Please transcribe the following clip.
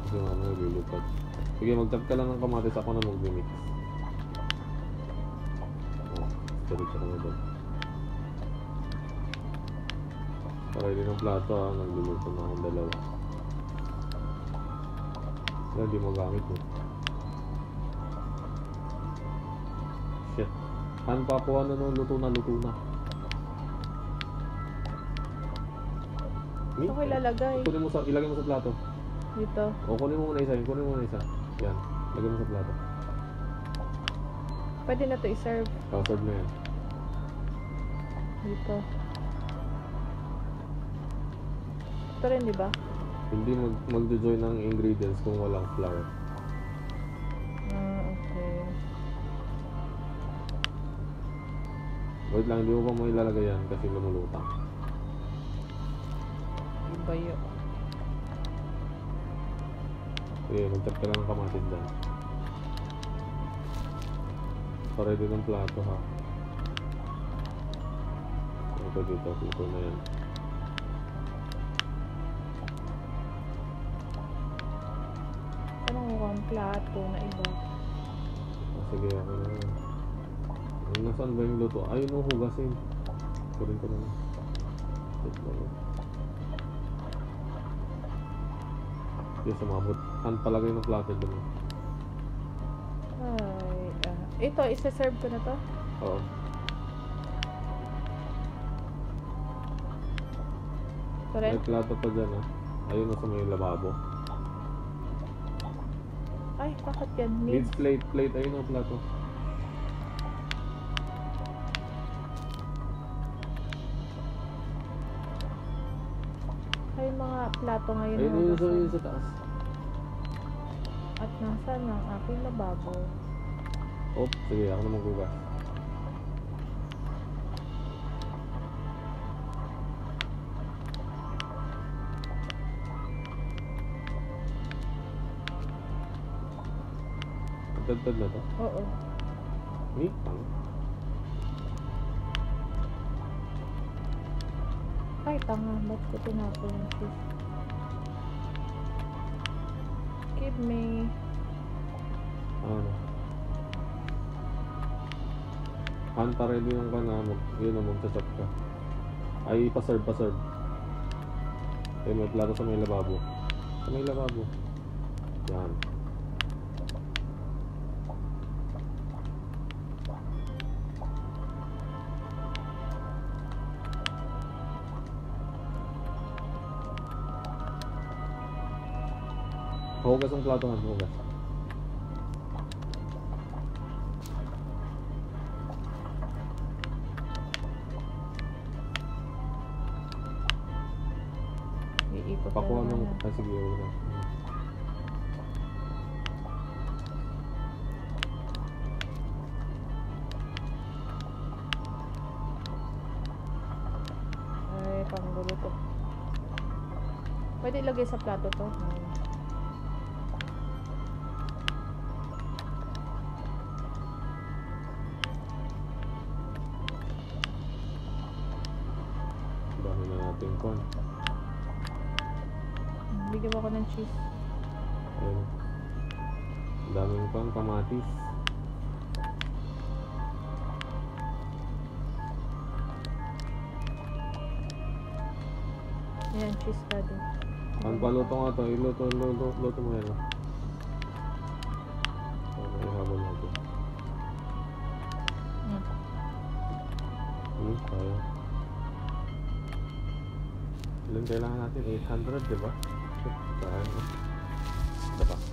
Kasi mamaya lilipad. Sige, mag-tap ka lang ng kamatis, ako na mag-mix. Diretso ka na doon. Ready ng plato ha, nagluluto na akong dalawa. Wala, hindi magamit mo. Shit. Han pa po ano nung luto na. Ako ilalagay. Ilagay mo sa plato. Dito. O, kunin mo muna isa. Yan, lagay mo sa plato. Pwede na to i-serve. Serve na yan. Dito. Ito rin, di ba? Hindi mag-join ng ingredients kung walang flour. Okay. Wait lang, hindi mo pa mo ilalagay yan kasi lumulutang. Iba yun. Sige, mag-tap ka lang ng kamatis dyan. Ready ng plato ha. Ito dito, luto na yan. Anong mukhang plato na iba? Sige, ako na yan. Nasaan ba yung luto? Ayun o, hugasin. Kunin ko na lang. Yes, sumabot. Han, palagay ng plato doon. Ito, isa-serve ko na to? Oo. May plato pa dyan ha. Ayun na sa may lababo. Ay, bakit yan? Needs plate. Ayun ang plato. Ay, mga plato ngayon. Ayun yun sa taas. At nasaan ang aking lababo? Oh, sige, ako na maghugas. Tagtad na to? Oo. Pang. Ay, tanga. Ba't ko tinapon yung cheese? Give me. Ano? Han, ready yung ka na. Yun na, magsasap ka. Ay, pa-serve. Ay, may plato sa may lababo. Yan. Hugas ang plato, Han. Hugas. Iikot Pakuha na ng... naman. sige, hugas. Ay, panggulo to. Pwede ilagay sa plato to. Dami na natin kon. Bigyan mo ako ng cheese. Ayun. Daming kon, kamatis. Ayan, cheese daddy. Ang paluto nga to, luto mo yan. Ihabol natin. Tayo. Ilan kailangan natin? 800, diba? Saan? Diba?